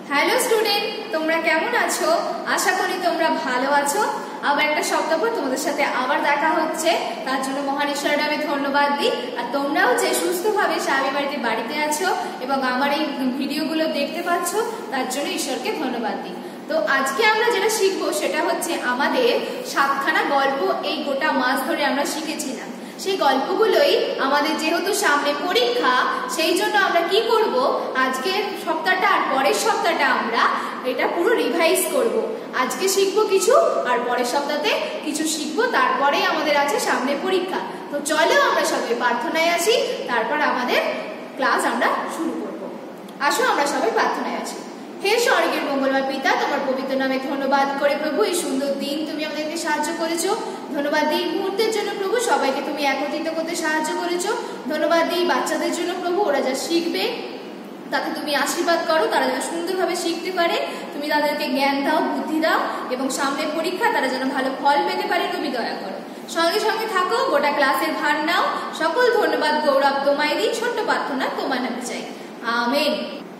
Hello student, তোমরা কেমন আছো? আশা করি তোমরা ভালো আছো। আবার একটা সপ্তাহ পর তোমাদের সাথে আবার দেখা হচ্ছে, তার জন্য মহান ঈশ্বরের আমি ধন্যবাদ দিই। আর তোমরাও যে সুস্থভাবে স্বামী বাড়িতে আছো এবং আমার এই ভিডিওগুলো দেখতে পাচ্ছ, তার জন্য ঈশ্বরকে ধন্যবাদ দিই। তো আজকে আমরা যেটা শিখবো সেটা হচ্ছে আমাদের 7খানা গল্প। এই গোটা মাস ধরে আমরা শিখেছিলাম সেই গল্পগুলোই আমাদের যেহেতু সামনে পরীক্ষা, সেই জন্য আমরা কি করব, আজকের সপ্তাহটা আর পরের সপ্তাহটা আমরা এটা পুরো রিভাইজ করব। আজকে শিখবো কিছু আর পরের সপ্তাহে কিছু শিখবো, তারপরে আমাদের আছে সামনে পরীক্ষা। তো চলো আমরা সবাই প্রার্থনায় আসি, তারপর আমাদের ক্লাস আমরা শুরু করব। আসো আমরা সবাই প্রার্থনায় আসি। হে স্বর্গের মঙ্গলময় পিতা, তোমার পবিত্র নামে ধন্যবাদ করে প্রভু, এই সুন্দর দিন তুমি আমাদেরকে সাহায্য করেছো। ধন্যবাদ দিই মুহূর্তের জন্য প্রভু, সবাইকে তুমি একত্রিত করতে সাহায্য করেছো। ধন্যবাদ দিই বাচ্চাদের জন্য প্রভু, ওরা যা শিখবে তাতে তুমি আশীর্বাদ করো, তারা যেন সুন্দরভাবে শিখতে পারে, তুমি তাদেরকে জ্ঞান দাও, বুদ্ধি দাও এবং সামনের পরীক্ষা তারা যেন ভালো ফল পেতে পারে, তুমি দয়া করো। সঙ্গে সঙ্গে থাকো, গোটা ক্লাসের ভার নাও। সকল ধন্যবাদ গৌরব তোমায় দিই, ছোট্ট প্রার্থনা তোমার নামে চাই, আমেন।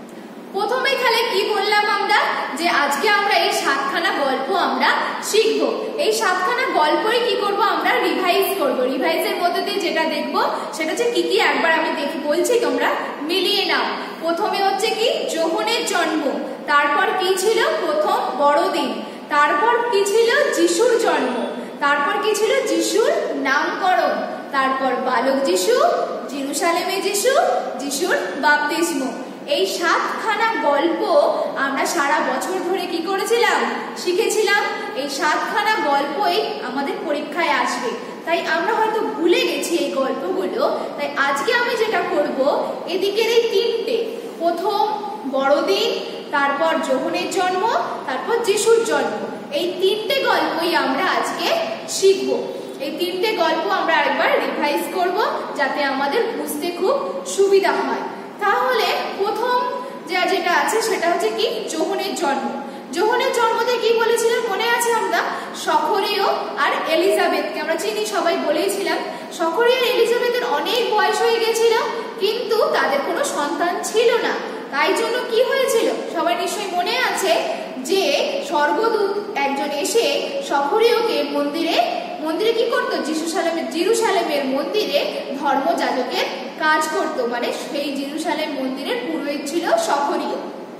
প্রথমে খেলে কি বললাম আমরা, যে আজকে আমরা এই 7খানা গল্প আমরা শিখবো। এই 7খানা গল্পই কি করব, আমরা রিভাইজ করব। রিভাইজের মধ্যে দিয়ে যেটা দেখবো সেটা হচ্ছে কি কি, একবার আমি বলছি, তোমরা মিলিয়ে নাও। প্রথমে হচ্ছে কি, যোহনের জন্ম। তারপর কি ছিল, প্রথম বড়দিন। তারপর কি ছিল, যিশুর জন্ম। তারপর কি ছিল, যিশুর নামকরণ। তারপর বালক যিশু, জেরুসালেমে যিশু, যিশুর বাপ্তিস্ম। এই 7খানা গল্প আমরা সারা বছর ধরে কি করেছিলাম, শিখেছিলাম। এই 7খানা গল্পই আমাদের পরীক্ষায় আসবে, তাই আমরা হয়তো ভুলে গেছি এই গল্পগুলো। তাই আজকে আমি যেটা করব, এদিকের এই 3টে, প্রথম বড়দিন, তারপর যোহনের জন্ম, তারপর যিশুর জন্ম, এই 3টে গল্পই আমরা আজকে শিখবো। এই 3টে গল্প আমরা আরেকবার রিভাইজ করব, যাতে আমাদের বুঝতে খুব সুবিধা হয়। তাহলে প্রথম যেটা আছে সেটা হচ্ছে কি, যোহনের জন্ম। যোহনের জন্মতে কি বলেছিলাম মনে আছে, আমরা সখরীয় আর এলিজাবেথকে আমরা চিনি, সবাই বলেছিলাম। সখরীয় আর এলিজাবেথের অনেক বয়স হয়ে গেছিল, কিন্তু তাদের কোনো সন্তান ছিল না। তাই জন্য কি হয়েছিল, সবাই নিশ্চয়ই মনে আছে, যে স্বর্গদূত একজন এসে সখরীয়কে মন্দিরে কি করতো, জেরুসালেমের মন্দিরে ধর্মযাজকের কাজ করতো। মানে সেই জেরুসালেম মন্দিরের পুরোহিত ছিল সখরীয়।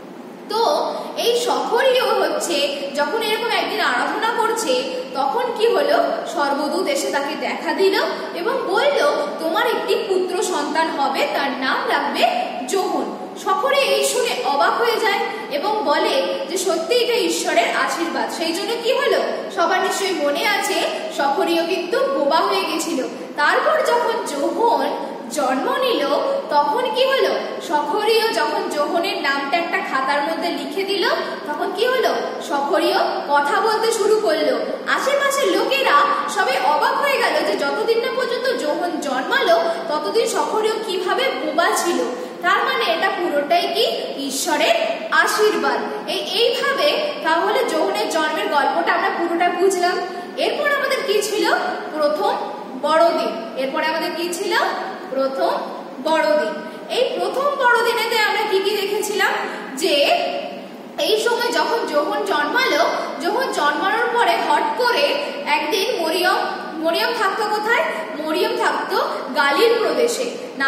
তো এই সখরীয় হচ্ছে যখন এরকম একদিন আরাধনা করছে, তখন কি হলো, স্বর্গদূত এসে তাকে দেখা দিল এবং বলল, তোমার একটি পুত্র সন্তান হবে, তার নাম রাখবে যোহন। সখরীয় এই শুনে অবাক হয়ে যায় এবং বলে যে সত্যি এটা ঈশ্বরের আশীর্বাদ। সেই জন্য কি হলো, সবার নিশ্চয়ই মনে আছে, সখরীয় কিন্তু বোবা হয়ে গেছিল। তারপর যখন যোহন জন্ম নিল, তখন কি হলো, সখরীয় যখন যোহনের নামটা একটা খাতার মধ্যে লিখে দিল, তখন কি হলো, সখরীয় কথা বলতে শুরু করলো। আশেপাশের লোকেরা সবাই অবাক হয়ে গেল যে যতদিন না পর্যন্ত যোহন জন্মালো, ততদিন সখরীয় কিভাবে বোবা ছিল। তার মানে এটা পুরোটাই কি, ঈশ্বরের আশীর্বাদ। এইভাবে তাহলে যোহনের জন্মের গল্পটা আমরা পুরোটা বুঝলাম। এরপর আমাদের কি ছিল, প্রথম বড়দিন। এরপরে আমাদের কি ছিল, প্রথম বড়দিন। এই প্রথম বড়দিনেতে আমরা কি কি দেখেছিলাম, যে এই সময় যখন যোহন জন্মালো, যোহন জন্মানোর পরে হঠাৎ করে একদিন মরিয়ম থাকতো কোথায়, মরিয়ম থাকতো গালিল প্রদেশে,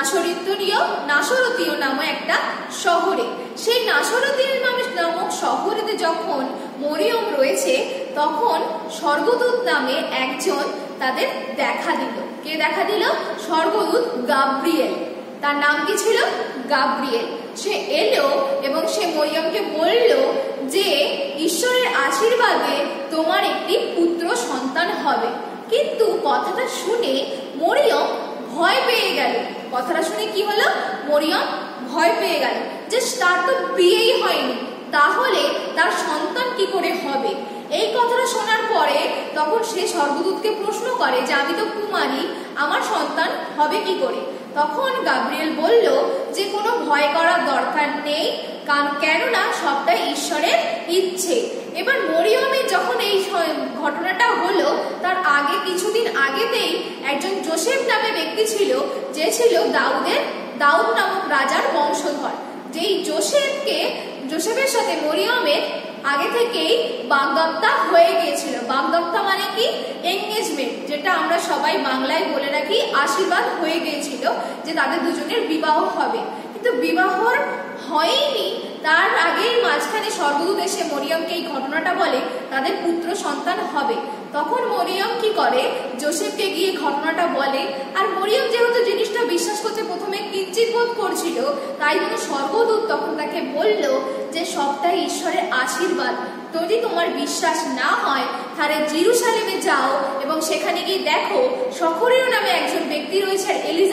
নাসরতীয় নামে একটা শহরে। সেই নাসরতীয় নামক শহরেতে যখন মরিয়ম রয়েছে, তখন স্বর্গদূত নামে একজন তাদের দেখা দিল। কে দেখা দিল, স্বর্গদূত গাব্রিয়েল। তার নাম কি ছিল, গাব্রিয়েল। সে এলো এবং সে মরিয়মকে বলল যে ঈশ্বরের আশীর্বাদে তোমার একটি পুত্র সন্তান হবে। কিন্তু কথাটা শুনে মরিয়ম ভয় পেয়ে গেল। কথাটা শুনে কি হলো, মরিয়ম ভয় পেয়ে গেল যে তার তো বিয়েই হয়নি, তাহলে তার সন্তান কি করে হবে। এই কথাটা শোনার পরে তখন সে স্বর্গদূতকে প্রশ্ন করে যে আমি তো কুমারী, আমার সন্তান হবে কি করে। তখন গাব্রিয়েল বলল যে কোনো ভয় করার দরকার নেই, কেননা সবটাই ঈশ্বরের ইচ্ছে। এবার মরিয়মের যখন এই ঘটনাটা হলো, তার আগে কিছুদিন আগেতেই একজন যোসেফ নামে ব্যক্তি ছিল, যে ছিল দাউদ নামক রাজার বংশধর। যেই যোসেফ যোসেফের সাথে মরিয়মের আগে থেকেই বাগদত্তা হয়ে গিয়েছিল। বাগদত্তা মানে কি? এঙ্গেজমেন্ট, যেটা আমরা সবাই বাংলায় বলে রাখি আশীর্বাদ হয়ে গিয়েছিল যে তাদের দুজনের বিবাহ হবে, কিন্তু বিবাহ হয়নি। তার আগেই মাঝখানে স্বর্গদূত এসে মরিয়মকে এই ঘটনাটা বলে তাদের পুত্র সন্তান হবে। তখন মরিয়ম কি করে, যোসেফকে গিয়ে ঘটনাটা বলে। আর মরিয়ম যেহেতু জিনিসটা বিশ্বাস করতে প্রথমে কিঞ্চিত বোধ করছিল, তাই জন্য স্বর্গদূত তখন তাকে বলল যে সবটাই ঈশ্বরের আশীর্বাদ, যদি তোমার বিশ্বাস না হয় তাহলে জেরুসালেমে যাও এবং সেখানে গিয়ে দেখো সখরীয় নামে একজন ব্যক্তি রয়েছে,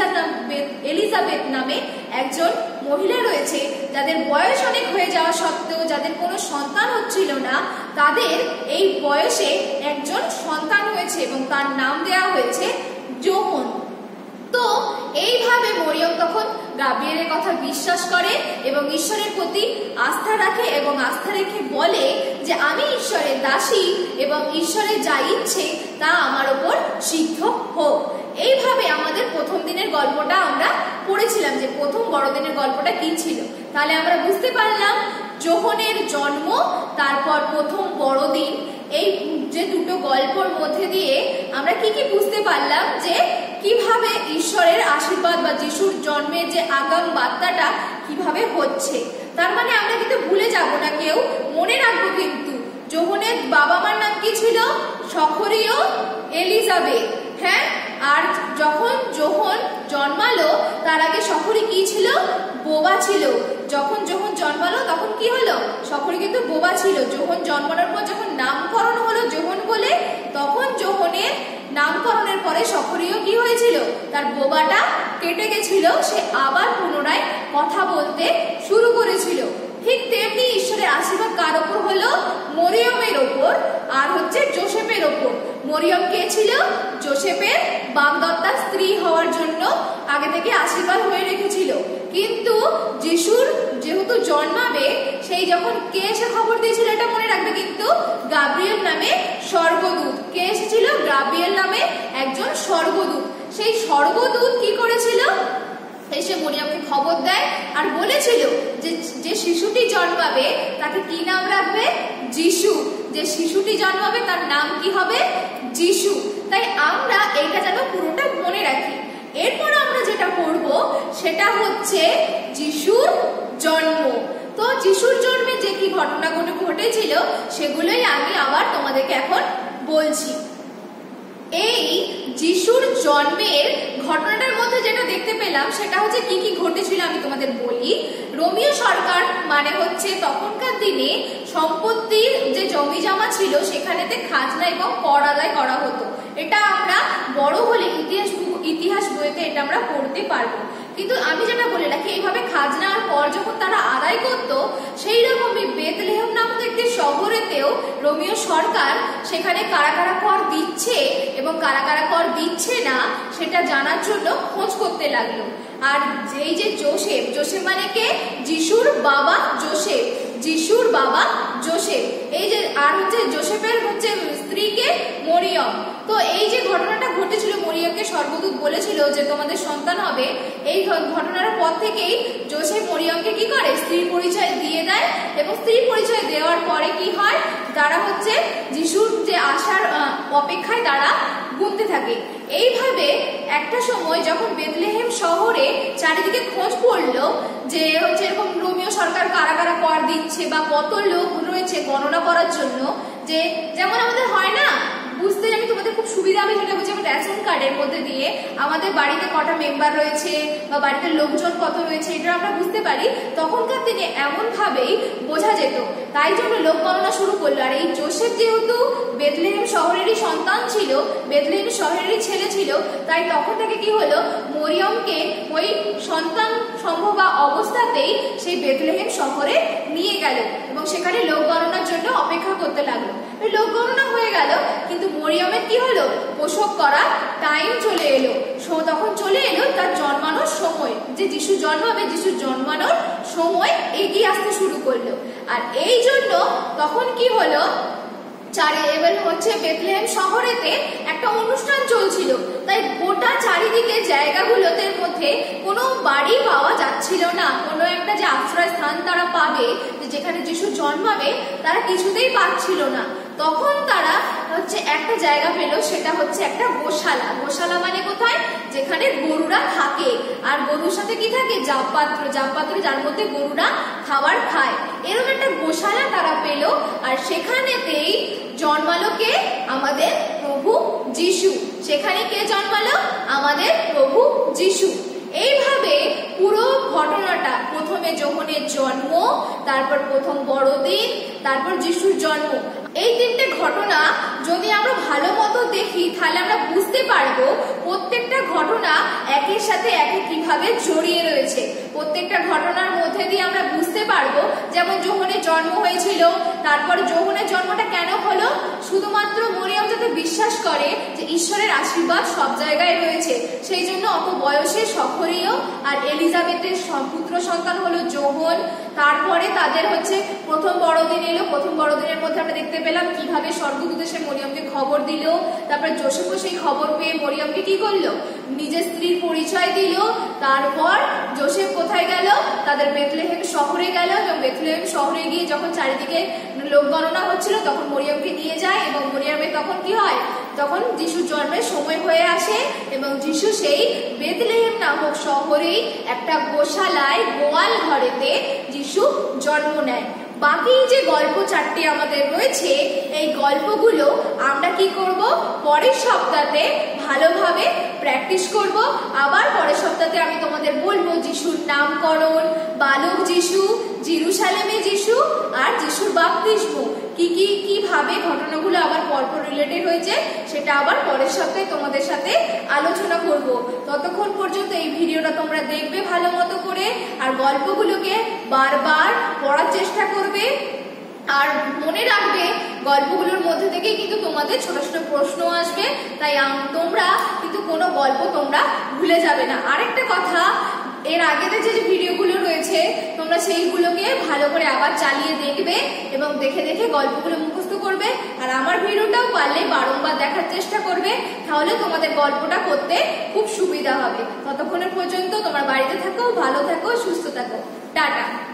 এলিজাবেথ নামে একজন মহিলা রয়েছে, যাদের বয়স অনেক হয়ে যাওয়া সত্ত্বেও যাদের কোনো সন্তান হচ্ছিল না, তাদের এই বয়সে একজন সন্তান হয়েছে এবং তার নাম দেওয়া হয়েছে যোহন। তো এইভাবে মরিয়ম তখন গাব্রিয়েলের কথা বিশ্বাস করে এবং ঈশ্বরের প্রতি আস্থা রাখে এবং আস্থা রেখে বলে যে আমি ঈশ্বরের দাসী এবং ঈশ্বরের যা ইচ্ছে তা আমার ওপর সিদ্ধ হোক। এইভাবে আমাদের প্রথম দিনের গল্পটা আমরা পড়েছিলাম যে প্রথম বড়দিনের গল্পটা কি ছিল। তাহলে আমরা বুঝতে পারলাম যোহনের জন্ম, তারপর প্রথম বড়দিন, এই যে দুটো গল্পর মধ্যে দিয়ে আমরা কি কি বুঝতে পারলাম যে কিভাবে ঈশ্বরের আশীর্বাদ বা যিশুর জন্মের যে আগাম বার্তাটা কিভাবে হচ্ছে। তার মানে আমরা কিন্তু ভুলে যাব না, কেউ মনে রাখবো কিন্তু যোহনের বাবা মার নাম কি ছিল? সখরীয় এলিজাবেথ। হ্যাঁ, আর যখন যোহন জন্মালো তার আগে সখরী কি ছিল? বোবা ছিল। যখন যোহন জন্মালো তখন কি হলো? সখরী কিন্তু বোবা ছিল। যোহন জন্মানোর পর যখন নামকরণ হলো যোহন বলে, তখন যোহনের নামকরণের পরে সখরীয় কি হয়েছিল? তার বোবাটা কেটে গেছিল, সে আবার পুনরায় কথা বলতে শুরু করেছিল। ঠিক তেমনি ঈশ্বরের আশীর্বাদ কার ওপর হলো? মরিয়মের ওপর আর হচ্ছে যোসেফের ওপর। মরিয়ম কে ছিল? যোসেফের বাগদত্তার স্ত্রী হওয়ার জন্য আগে থেকে আশীর্বাদ হয়ে রেখেছিল। কিন্তু যিশুর যেহেতু জন্মাবে, সেই যখন কে এসে খবর দিয়েছিল এটা মনে রাখবে কিন্তু, গাব্রিয়েল নামে স্বর্গদূত। কে এসেছিল? গাব্রিয়েল নামে একজন স্বর্গদূত। সেই স্বর্গদূত কি করেছিল? এসে মরিয়মকে খবর দেয় আর বলেছিল যে যে শিশুটি জন্মাবে তাকে কি নাম রাখবে? যিশু। যে শিশুটি জন্মাবে তার নাম কি হবে? যিশু। তাই আমরা এইটা যেন পুরোটা মনে রাখি। এরপর আমরা যেটা পড়ব সেটা হচ্ছে যিশুর জন্ম। তো যিশুর জন্মে যে কি ঘটনাগুলো ঘটেছিল সেগুলোই আমি আবার তোমাদেরকে এখন বলছি। এই যিশুর জন্মের ঘটনাটার মধ্যে যেটা দেখতে পেলাম সেটা হচ্ছে কি কি ঘটেছিল আমি তোমাদের বলি। রোমীয় সরকার মানে হচ্ছে তখনকার দিনে সম্পত্তির যে জমি জমা ছিল সেখানেতে খাজনা এবং কর আদায় করা হতো। এটা আমরা বড় হলে ইতিহাস বইতে এটা আমরা পড়তে পারবো। কিন্তু আমি যেটা বলে রাখি, এইভাবে খাজনা আর কর যখন তারা আদায় করতো, সেই রকমই বেথলেহেম নামক একটি শহরেতেও রোমীয় সরকার সেখানে কারা কারা কর দিচ্ছে এবং কারা কারা কর দিচ্ছে না সেটা জানার জন্য খোঁজ করতে লাগলো। আর এই যে যোসেফ মানে কে? যিশুর বাবা যোসেফ। যিশুর বাবা যোসেফ। এই যে আর হচ্ছে যোসেফের হচ্ছে স্ত্রীকে মরিয়ম। তো এই যে ঘটনাটা ঘটেছিল, মরিয়মকে স্বর্গদূত বলেছিল যে তোমাদের সন্তান হবে, এই ঘটনার পর থেকেই যোসেফ মরিয়মকে কি করে? স্ত্রী পরিচয় দিয়ে দেয় এবং স্ত্রী পরিচয় দেওয়ার পরে কি হয়? তারা হচ্ছে যিশুর যে আসার অপেক্ষায় তারা গুনতে থাকে। এইভাবে একটা সময় যখন বেথলেহেম শহরে চারিদিকে খোঁজ পড়লো যে হচ্ছে এরকম রোমীয় সরকার কারা কারা কর দিচ্ছে বা কত লোক রয়েছে গণনা করার জন্য, যে যেমন আমাদের হয় না, বুঝতে আমি তোমাদের খুব সুবিধা হবে যেটা বুঝি, রেশন কার্ডের মধ্যে দিয়ে আমাদের বাড়িতে কটা মেম্বার রয়েছে বা বাড়িতে লোকজন কত রয়েছে এটা আমরা বুঝতে পারি। তখনকার দিনে এমন ভাবেই বোঝা যেত, তাই জন্য লোক গণনা শুরু করলো। আর এই যোসেফ যেহেতু বেথলেহেম শহরেরই সন্তান ছিল, বেথলেহেম শহরেরই ছেলে ছিল, তাই তখন থেকে কি হলো? মরিয়মকে ওই সন্তান সম্ভব অবস্থাতেই সেই বেথলেহেম শহরে নিয়ে গেল এবং সেখানে লোক গণনার জন্য অপেক্ষা করতে লাগলো। লোক গণনা হয়ে গেল, কিন্তু মরিয়মের কি হলো? প্রসব করার টাইম চলে এলো। তখন চলে এলো তার জন্মানোর সময়, যে যিশু জন্মাবে, যিশু জন্মানোর সময় এগিয়ে আসতে শুরু করলো। আর এই জন্য তখন কি হলো? এবার হচ্ছে বেথলেহেম শহরেতে একটা অনুষ্ঠান চলছিল, তাই গোটা চারিদিকে জায়গাগুলোতে মধ্যে কোনো বাড়ি পাওয়া যাচ্ছিল না। কোনো একটা যে আশ্রয় স্থান তারা পাবে, যেখানে যিশু জন্মাবে তারা কিছুতেই পাচ্ছিল না। তখন তারা একটা জায়গা পেল, সেটা হচ্ছে একটা গোশালা। গোশালা মানে কোথায়? যেখানে গরুরা থাকে, আর গরুর সাথে কি থাকে? জাবপাত্র, জাবপাত্র যার মধ্যে গরুরা খাবার খায়। এরকম একটা গোশালা তারা পেল, আর সেখানেতেই জন্মালো কে? আমাদের প্রভু যিশু। সেখানে কে জন্মালো? আমাদের প্রভু যিশু। এইভাবে পুরো ঘটনাটা, প্রথমে যোহনের জন্ম, তারপর প্রথম বড়দিন, তারপর যিশুর জন্ম, এই তিনটে ঘটনা যদি আমরা ভালো মতো দেখি তাহলে আমরা বুঝতে পারবো প্রত্যেকটা ঘটনা একের সাথে একে কিভাবে জড়িয়ে রয়েছে। প্রত্যেকটা ঘটনার মধ্যে দিয়ে আমরা বুঝতে পারবো, যেমন যোহনের জন্ম হয়েছিল, তারপর যোহনের জন্মটা কেন হলো? শুধুমাত্র মরিয়ম যাতে বিশ্বাস করে যে ঈশ্বরের আশীর্বাদ সব জায়গায় রয়েছে, সেই জন্য অত বয়সে সখরীয় আর এলিজাবেথের পুত্র সন্তান হলো যোহন। তারপরে তাদের প্রথম বড়দিন এলো। প্রথম বড়দিনের মধ্যে আমরা দেখতে পেলাম কিভাবে স্বর্গদূত এসে মরিয়মকে খবর দিল। তারপরে যোসেফও সেই খবর পেয়ে মরিয়মকে কি করলো? নিজের স্ত্রীর পরিচয় দিল। তারপর যোসেফ কোথায় গেল? তাদের বেথলেহেম শহরে গেল, এবং বেথলেহেম শহরে গিয়ে যখন চারিদিকে লোক গণনা হচ্ছিল তখন মরিয়মকে নিয়ে যায়, এবং মরিয়মের তখন কি হয়? তখন যিশুর জন্মের সময় হয়ে আসে, এবং যিশু সেই বেথলেহেম নামক শহরেই একটা গোশালায়, গোয়াল ঘরেতে যিশু জন্ম নেয়। বাকি যে গল্প চারটি আমাদের রয়েছে, এই গল্পগুলো আমরা কি করব? পরের সপ্তাহে ভালোভাবে প্র্যাকটিস করব। আবার পরের সপ্তাহে আমি তোমাদের বলবো যিশুর নামকরণ, বালক যিশু, জেরুসালেমে যিশু, আর যিশুর বাপ্তিস্ম, কিভাবে ঘটনাগুলো আবার পরপর রিলেটেড হয়েছে সেটা আবার পরের সপ্তাহে তোমাদের সাথে আলোচনা করব। ততক্ষণ পর্যন্ত এই ভিডিওটা তোমরা দেখবে ভালো মতো করে, আর গল্পগুলোকে বারবার পড়ার চেষ্টা করবে। আর মনে রাখবে গল্পগুলোর মধ্যে থেকে কিন্তু তোমাদের ছোট ছোট প্রশ্ন আসবে, তাই তোমরা কিন্তু কোনো গল্প তোমরা ভুলে যাবে না। আরেকটা কথা, এর আগেতে যে ভিডিওগুলো রয়েছে তোমরা সেইগুলোকে ভালো করে আবার চালিয়ে দেখবে, এবং দেখে দেখে গল্পগুলো মুখস্থ করবে। আর আমার ভিডিওটাও পারলে বারংবার দেখার চেষ্টা করবে, তাহলে তোমাদের গল্পটা করতে খুব সুবিধা হবে। ততক্ষণের পর্যন্ত তোমরা বাড়িতে থাকো, ভালো থাকো, সুস্থ থাকো। টাটা।